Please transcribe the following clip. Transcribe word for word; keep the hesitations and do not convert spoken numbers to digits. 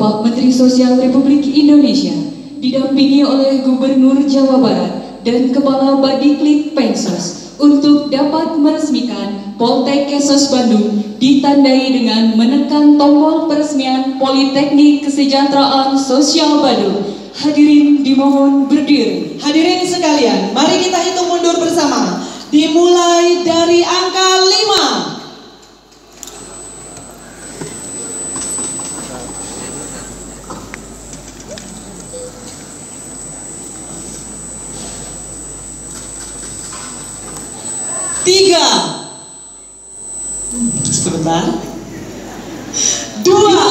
Bapak Menteri Sosial Republik Indonesia, didampingi oleh Gubernur Jawa Barat dan Kepala Badiklit Pensos untuk dapat meresmikan Poltek Kesos Bandung ditandai dengan menekan tombol peresmian Politeknik Kesejahteraan Sosial Bandung. Hadirin dimohon berdiri. Hadirin sekalian, mari kita hitung mundur bersama. Dimulai dari angka lima. Tiga. Sebentar. Dua.